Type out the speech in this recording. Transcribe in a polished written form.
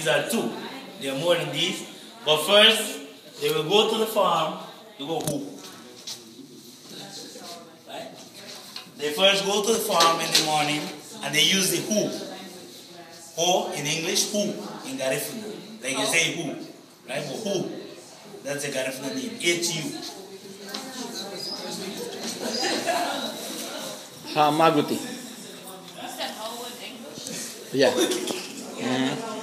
These are two. There are more than these. But first, they will go to the farm to go who? Right? They first go to the farm in the morning and they use the who. Ho in English, who in Garifuna. Like you say who. Right? But who? That's a Garifuna name. H-U. Hamaguti. You said ho in English? Yeah.